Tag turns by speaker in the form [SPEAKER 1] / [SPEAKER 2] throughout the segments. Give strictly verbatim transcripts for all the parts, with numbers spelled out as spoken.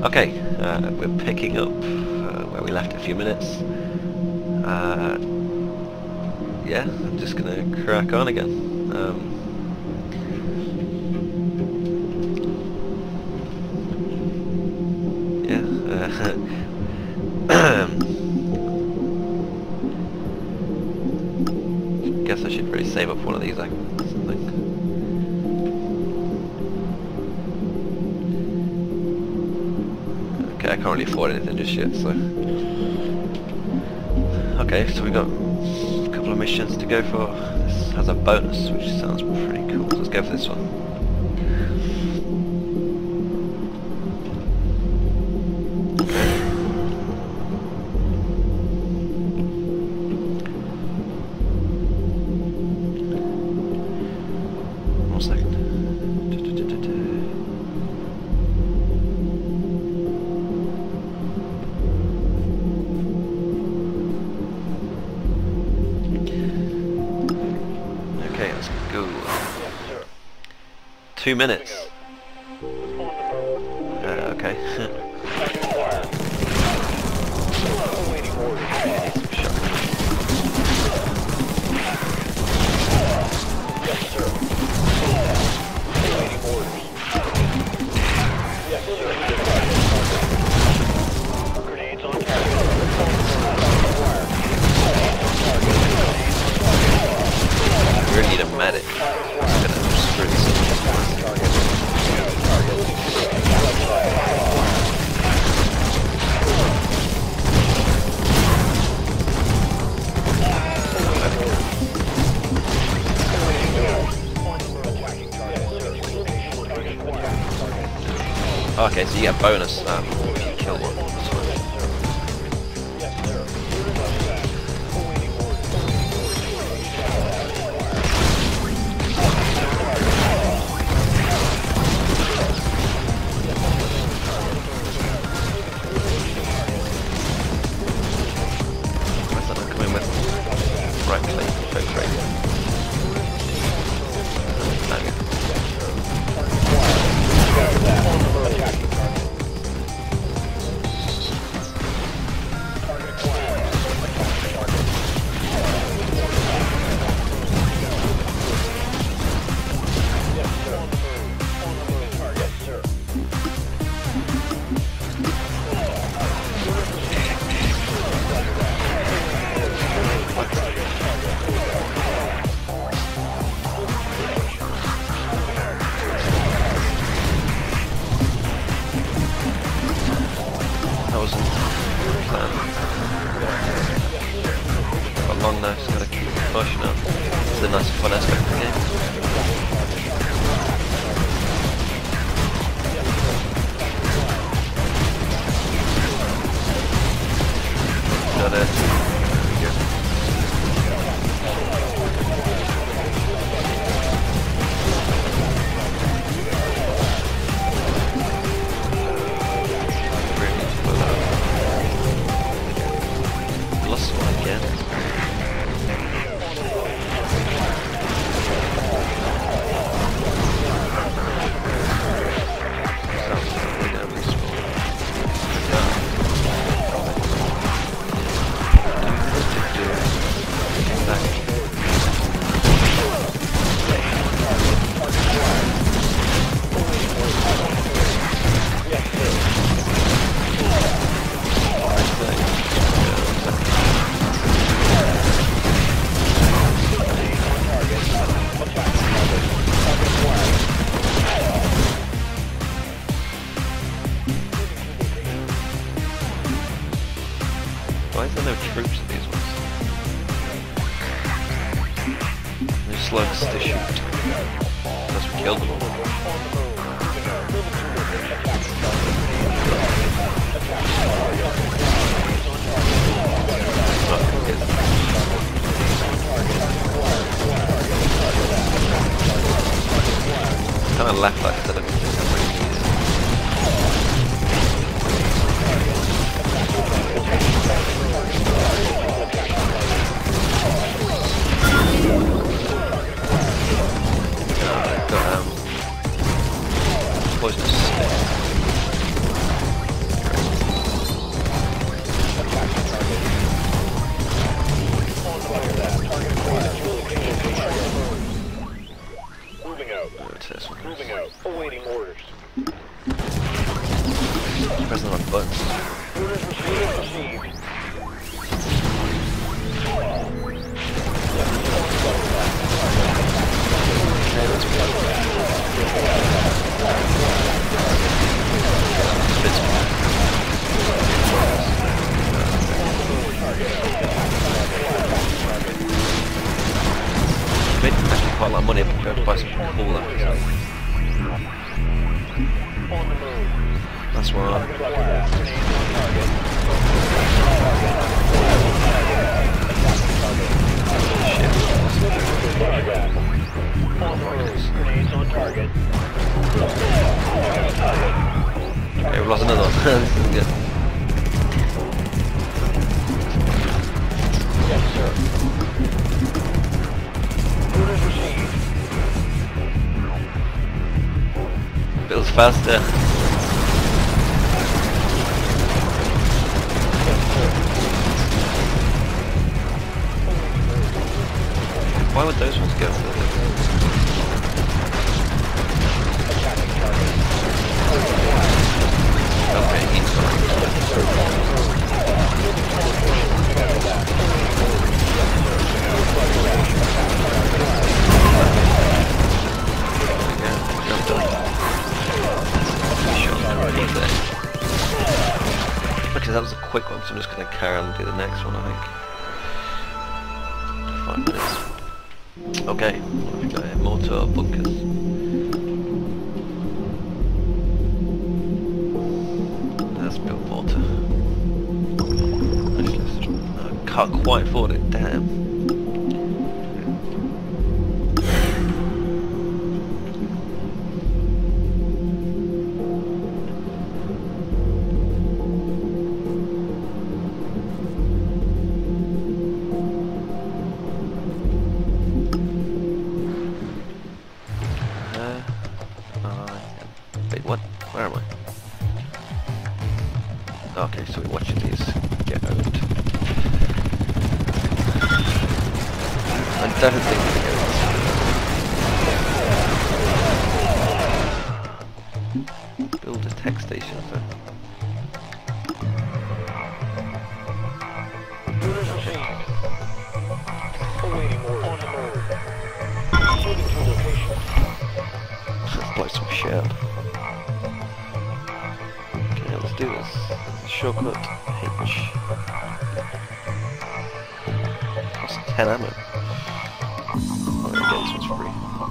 [SPEAKER 1] Okay, uh, we're picking up uh, where we left a few minutes. Uh, yeah, I'm just gonna crack on again. Um, yeah. Uh, guess I should really save up one of these. I think. Okay, I can't really afford anything just yet, so. Okay, so we got a couple of missions to go for. This has a bonus, which sounds pretty cool. So let's go for this one. One second. Okay, let's go. Two minutes. Uh, okay. We really need a medic. It's gonna screw this up. Okay, so you get a bonus um, if you kill one. Where's that not coming with? Right click, click, click. There we go. That wasn't planned. Got long now, just gotta keep pushing up. It's a nice fun aspect of the game. Got it. There we go. Lost one again. Why is there no troops in these ones? They're slugs to shoot. Unless we killed them all. Kind of left that instead of got um, poisonous snake.
[SPEAKER 2] Moving out. Awaiting orders.
[SPEAKER 1] Just pressing on buttons.
[SPEAKER 2] Orders received. Received.
[SPEAKER 1] Okay, let's go. Spits me. Made actually quite a lot of money if I tried to buy something cooler.
[SPEAKER 2] On the move.
[SPEAKER 1] That's why.
[SPEAKER 2] Grenades on target.
[SPEAKER 1] Okay, we've lost another one. This isn't good.
[SPEAKER 2] Yes, sir. Orders received.
[SPEAKER 1] Builds faster. Why would those ones go further? Okay, he's fine. Yeah, jumped up. Shot right there. Okay, that was a quick one, so I'm just going to carry on and do the next one, I think. Five minutes. Okay, what have we got here? Mortar bunkers. Let's build mortar. Actually, let's, I can't quite afford it, damn. What? Where am I? Okay, so we're watching these get owned. I don't think we get it. Build a tech station for.
[SPEAKER 2] Orders received. Awaiting orders. On the move. Moving to location.
[SPEAKER 1] Let's blow some shit up. Let's do this. Shortcut H. Costs ten ammo. Oh, there we go, this one's free.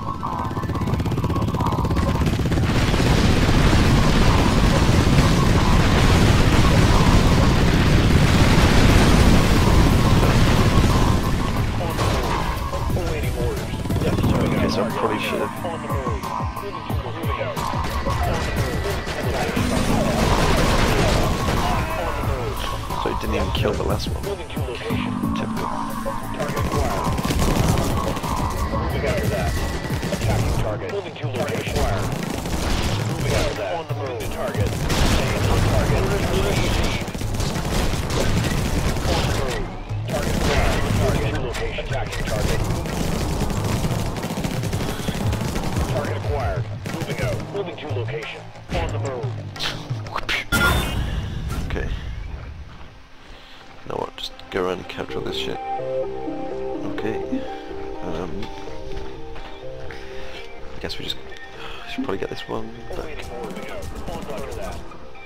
[SPEAKER 2] Awaiting orders. Yes, sir.
[SPEAKER 1] Okay, so I probably should have.
[SPEAKER 2] On the move. Moving out.
[SPEAKER 1] So it didn't even kill the last one.
[SPEAKER 2] Moving to location.
[SPEAKER 1] Typical.
[SPEAKER 2] Target acquired. Moving after that. Attacking target. Moving to location. Moving after that. On the move. To target. Staying on target. Moving received. On the move. Target acquired. Target to location. Attacking target. Target acquired. Moving out. Moving to location. On the move.
[SPEAKER 1] Okay. You know what, just go around and capture all this shit. Okay. Um, I guess we just should probably get this one back.
[SPEAKER 2] Awaiting orders. On after that.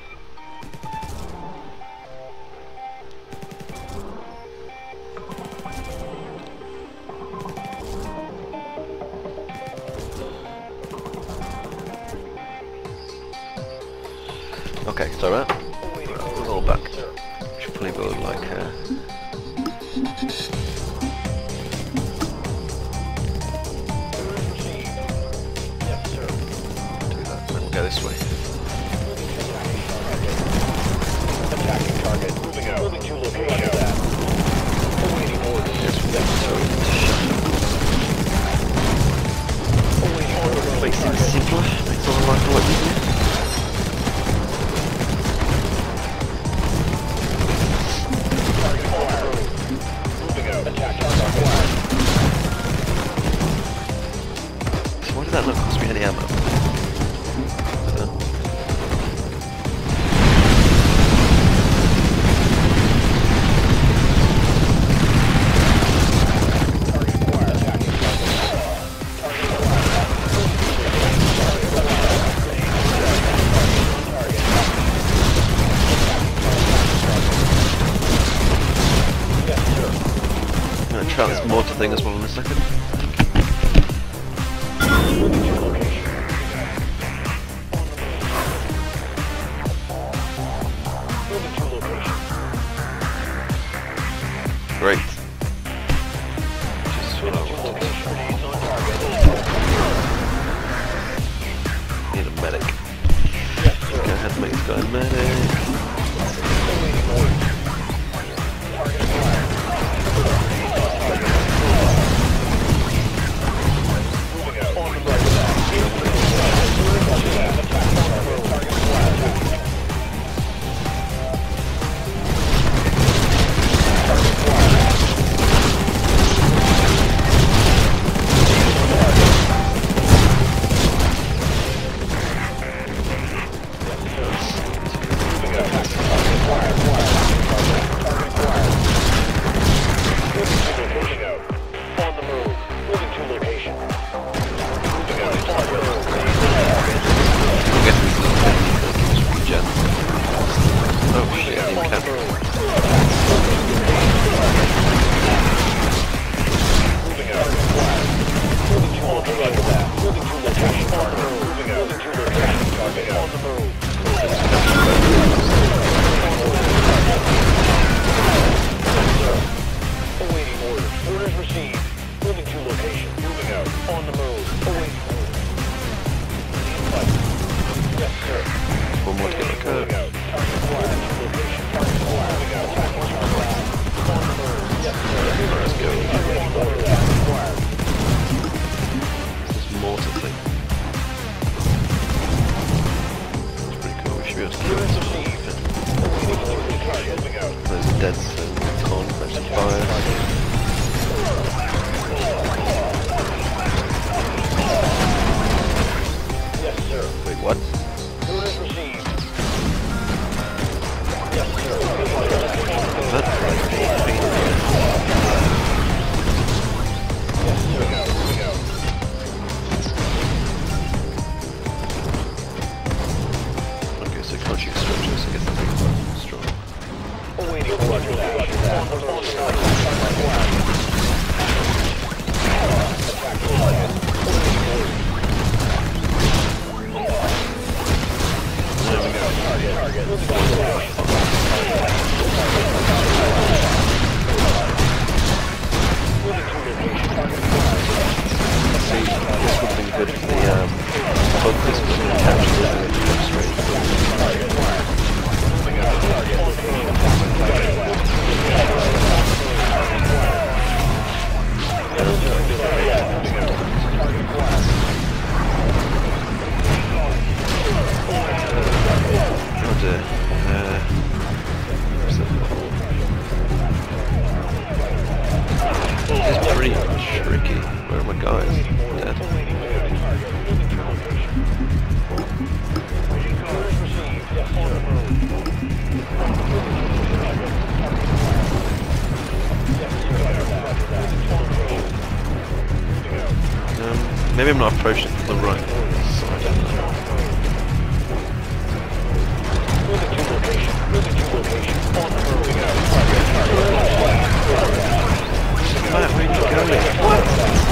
[SPEAKER 1] Okay, so that. We're all back. Should probably build like uh,
[SPEAKER 2] Yes, sir.
[SPEAKER 1] do that, then we'll go this way.
[SPEAKER 2] Attacking target. Moving out. Moving to location. Awaiting orders.
[SPEAKER 1] Yes, we go. So we need to shut up.
[SPEAKER 2] Awaiting orders.
[SPEAKER 1] Makes things simpler, makes all the life a lot easier.
[SPEAKER 2] Target acquired. Moving out. Attack target acquired.
[SPEAKER 1] So why did that not cost me any ammo? thing as well in a second.
[SPEAKER 2] Moving to location. Moving to location.
[SPEAKER 1] Great. Just what I
[SPEAKER 2] Moving to
[SPEAKER 1] wanted.
[SPEAKER 2] location. He's on target.
[SPEAKER 1] Need a medic.
[SPEAKER 2] Yes, sir.
[SPEAKER 1] Go ahead and make this guy a medic.
[SPEAKER 2] Awaiting orders. Target acquired. He's on target. Moving out. On the right of that. Roger that. Attack on the road. Target acquired. Target acquired. Moving out. Target acquired. Target acquired. Moving to location out. On the move. Moving to location. Moving out. Target.
[SPEAKER 1] I'm guessing this is a thing that keeps regen. Oh shit, I
[SPEAKER 2] On
[SPEAKER 1] didn't
[SPEAKER 2] the
[SPEAKER 1] cap.
[SPEAKER 2] move. Moving out. Moving to location. Moving to location. Target. Moving out. Moving to location. Target on the move. Awaiting orders. Orders received. Moving to location. Moving out. On the move. Awaiting orders. Yes, sir.
[SPEAKER 1] One more to get the
[SPEAKER 2] Moving
[SPEAKER 1] curve.
[SPEAKER 2] out. Target acquired. Location. Target acquired. Moving out. Target acquired. On the move. Yes, sir.
[SPEAKER 1] Let's go.
[SPEAKER 2] Awaiting orders. Target acquired.
[SPEAKER 1] There's more to think. It's pretty cool. We should be able to kill
[SPEAKER 2] Orders
[SPEAKER 1] some
[SPEAKER 2] received.
[SPEAKER 1] of it.
[SPEAKER 2] Awaiting orders. Target. Moving out.
[SPEAKER 1] There's a dead zone. Can't press the fire.
[SPEAKER 2] Yes, sir.
[SPEAKER 1] Wait, what?
[SPEAKER 2] Orders received. Yes, sir.
[SPEAKER 1] That's like eight feet.
[SPEAKER 2] Yes, sir. Moving out. Moving out.
[SPEAKER 1] Okay, so crouching structures, I guess that makes it strong.
[SPEAKER 2] Awaiting orders. Roger that. On the move. Attack target. Awaiting orders.
[SPEAKER 1] There we go.
[SPEAKER 2] Target. Target. Moving to location. Moving to location. Target acquired.
[SPEAKER 1] See, this would have been good for the, um, focus, but the capture the straight.
[SPEAKER 2] Target acquired. Moving out. Target location. Target acquired. Moving out. Target acquired.
[SPEAKER 1] Oh dear. Uh, where's that? It's pretty tricky. Where are my guys? Dead. Um, maybe I'm not approaching from the right side.
[SPEAKER 2] Moving to location. Moving to location. On the move. Target. Target.
[SPEAKER 1] Matt, where are you going? What?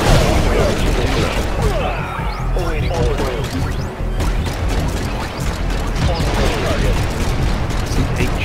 [SPEAKER 2] Awaiting orders. On the move. Target.
[SPEAKER 1] H.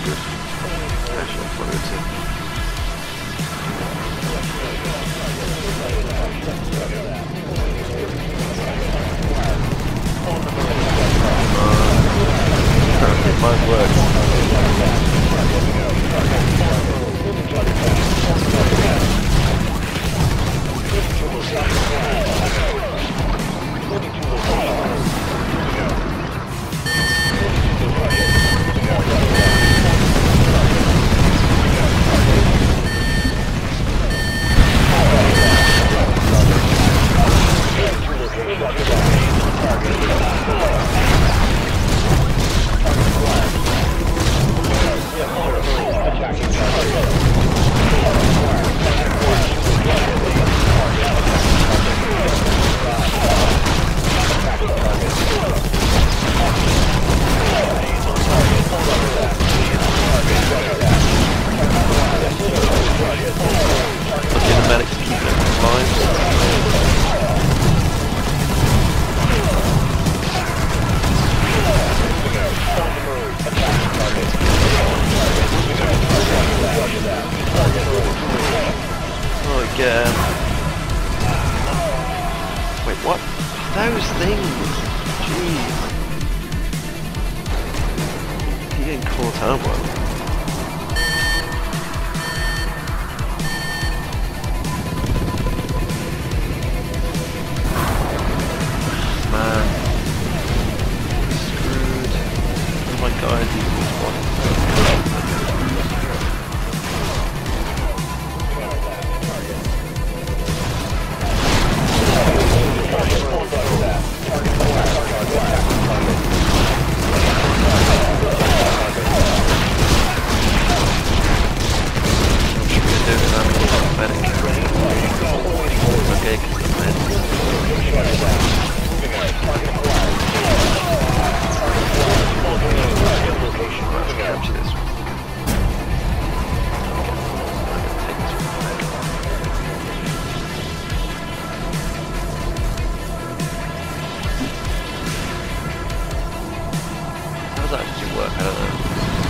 [SPEAKER 1] good. Actually, that's what it's in. Uh, mine works. Wait, what? Those things! Jeez. You're getting caught out, one. Man. Screwed. Oh my god, these ones. How does that actually work? I don't know.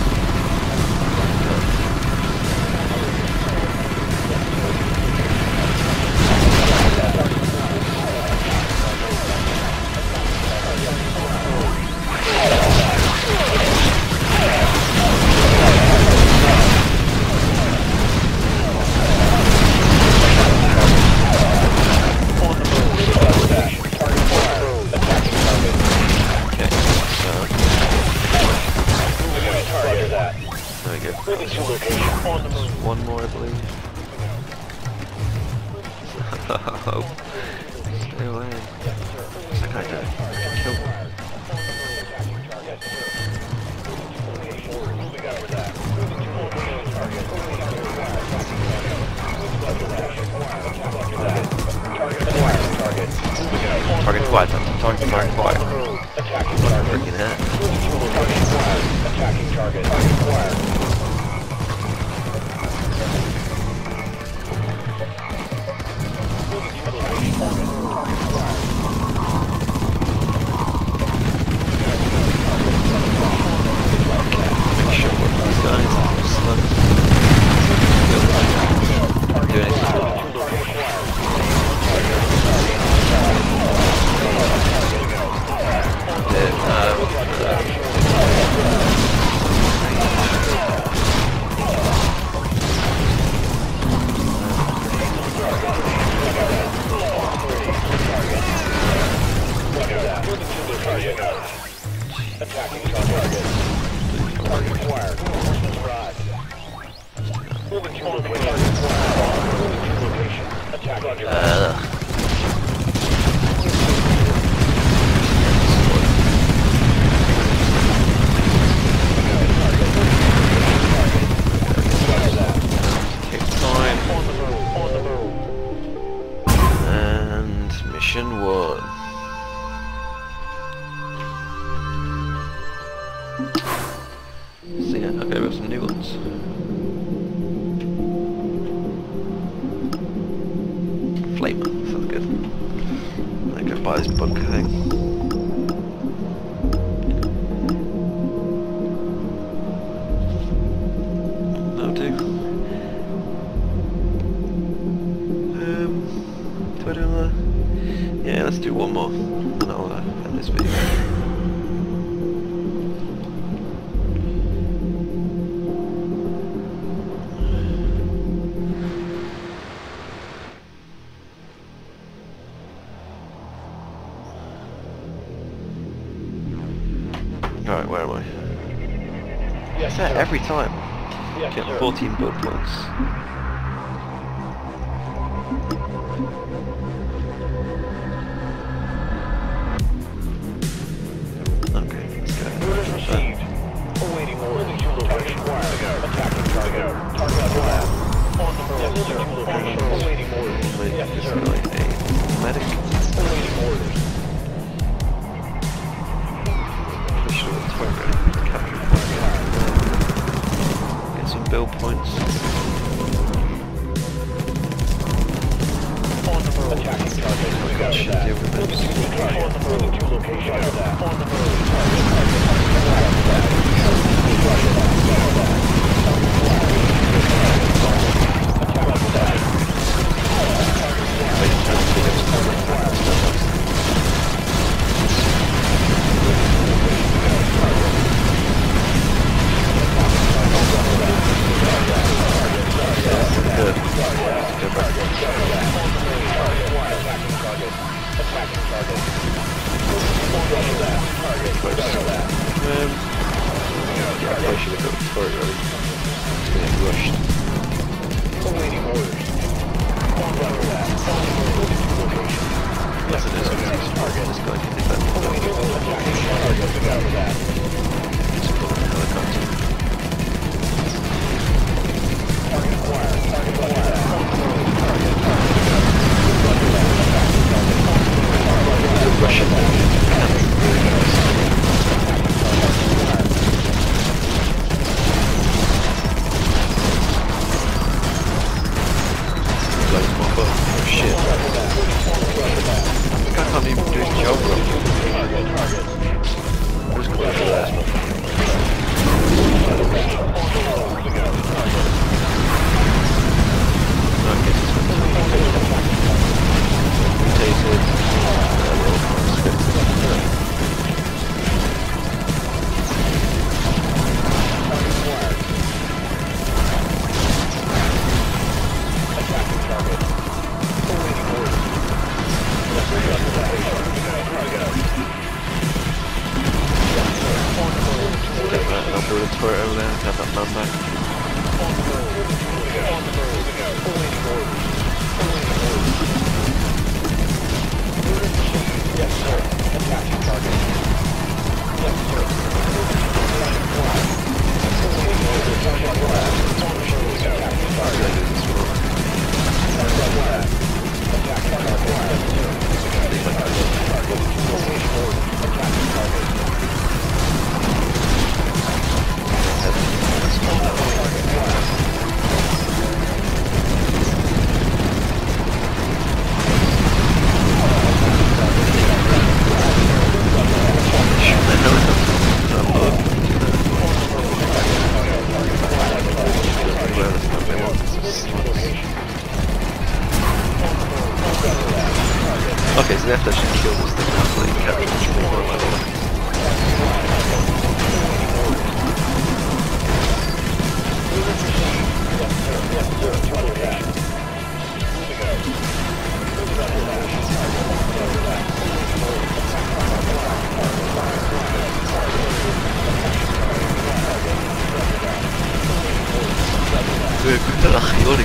[SPEAKER 1] One more, I believe. Oh, stay away. What's that guy doing? Kill him. Target acquired. Target target acquired. Freaking hell.
[SPEAKER 2] Attacking target. Target acquired. Attacking target. Target acquired. Arrived. Moving to location. Moving to location. Attack on your uh.
[SPEAKER 1] Take time. On the move. On the move. And mission one. So yeah, okay, we have some new ones. Flame, sounds good. I go buy this bunker thing. one more, and I'll uh, end this video. Right, where am I?
[SPEAKER 2] Yes,
[SPEAKER 1] There,
[SPEAKER 2] sir.
[SPEAKER 1] every time.
[SPEAKER 2] Yes,
[SPEAKER 1] Get
[SPEAKER 2] sir.
[SPEAKER 1] fourteen build points. Okay, let's go.
[SPEAKER 2] Orders received. Awaiting orders. Moving to location. Attacking target. Target lab. On the move. Moving to location. Awaiting orders.
[SPEAKER 1] Make
[SPEAKER 2] Yes,
[SPEAKER 1] this
[SPEAKER 2] sir.
[SPEAKER 1] guy a medic.
[SPEAKER 2] Awaiting orders.
[SPEAKER 1] Push the turret. Capture fire. Get some build points.
[SPEAKER 2] On the move. Attacking target. We got
[SPEAKER 1] Should
[SPEAKER 2] that.
[SPEAKER 1] deal with
[SPEAKER 2] Moving
[SPEAKER 1] this.
[SPEAKER 2] to location. On the move. Moving to location. On the move. Target. Target.
[SPEAKER 1] Good. Go back. Um, yeah, I probably should have got the turret ready. It's gonna get rushed.
[SPEAKER 2] Awaiting orders.
[SPEAKER 1] Yes, it is. This guy can defend the building. Just put in a helicopter. There's a Russian cannon really nice. Blows my butt. Oh shit. The guy can't even do his job properly. Who's close to that? Build a turret over there, have that man back.
[SPEAKER 2] Yes, sir. Attacking target. Yes, sir. Attacking target.
[SPEAKER 1] Okay, so they have to actually kill this thing now so they can capture the control of my life. Good, good, good,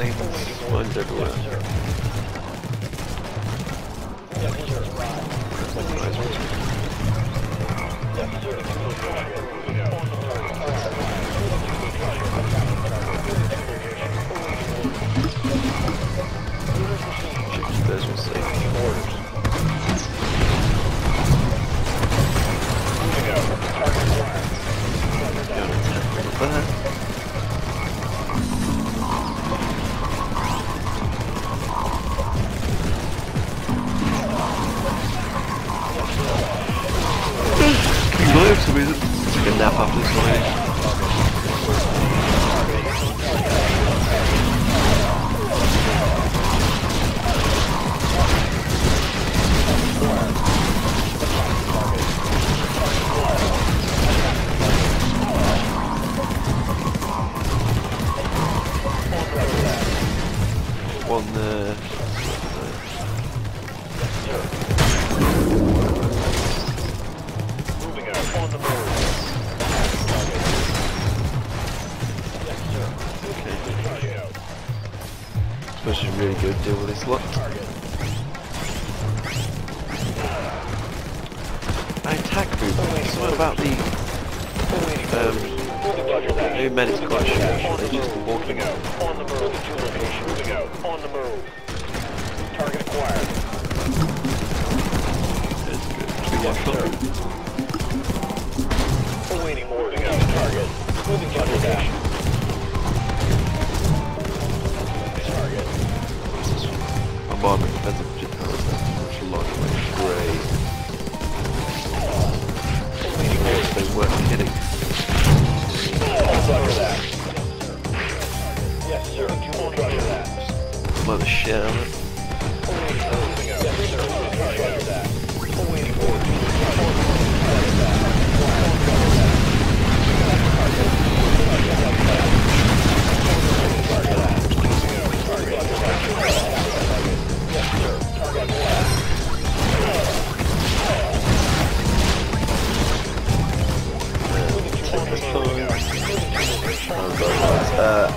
[SPEAKER 1] mines, mines everywhere. Those will see. For some reason. Took a nap after this morning. One there. I should really go deal with this lot. I attack group. It's not about the um maybe medics quite sure. They're just walking out.
[SPEAKER 2] On the move. Moving out. On the move. Target acquired.
[SPEAKER 1] That's good. Three more shot.
[SPEAKER 2] Awaiting more. Moving out. Target. Moving to location.
[SPEAKER 1] Bombing defensive jetpacks, which are large like grey. They weren't kidding.
[SPEAKER 2] Yes, sir. Two more roger that.
[SPEAKER 1] Mother shit out of it.
[SPEAKER 2] Yes, sir. Roger that. Awaiting orders.
[SPEAKER 1] Uh,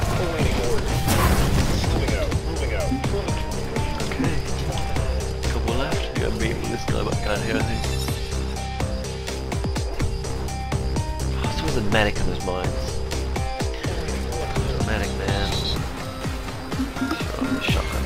[SPEAKER 1] okay. Couple left. You gotta beat this guy back down here, I think. Oh, so there's a medic in those mines. There's a medic, man. Sure, the shotgun.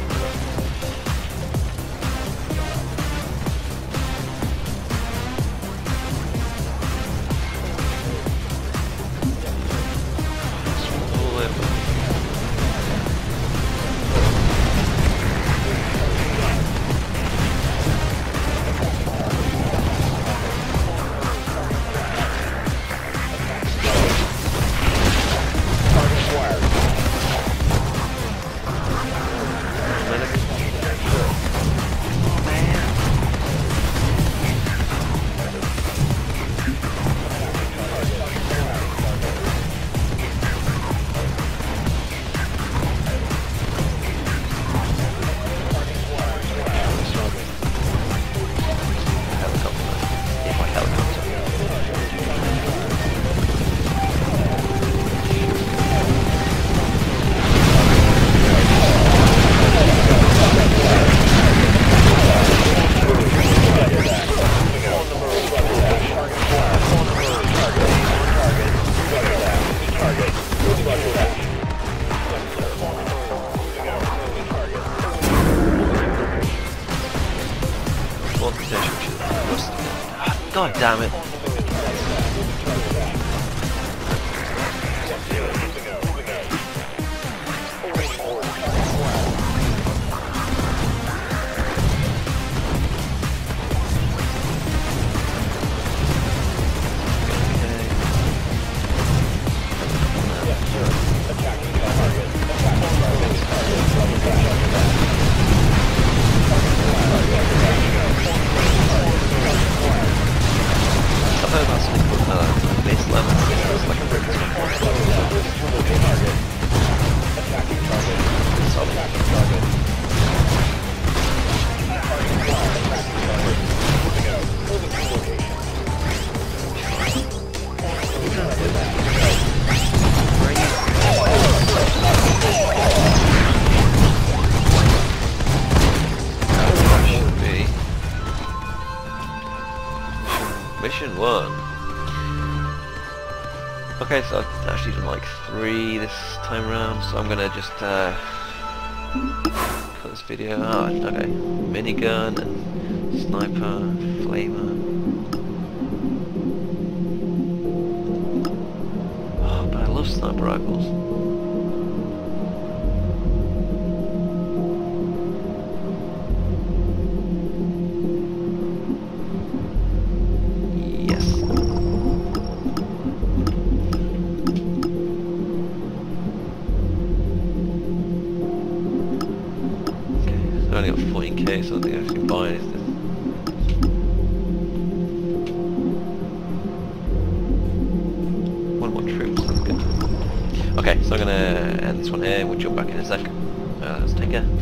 [SPEAKER 1] God damn it. mission one. Okay, so I've actually done like three this time around, so I'm gonna just uh, cut this video out. Okay, minigun and sniper, flamer. Oh, but I love sniper rifles. I've only got fourteen K, so I think I can buy anything. One more troops, that's good. Okay, so I'm gonna end this one here, we'll jump back in a sec. Uh, let's take care.